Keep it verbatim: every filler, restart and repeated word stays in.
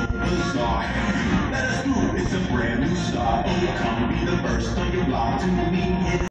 bizarre. Let us through, it's a brand new start. Oh, come be the first on your block to meet it.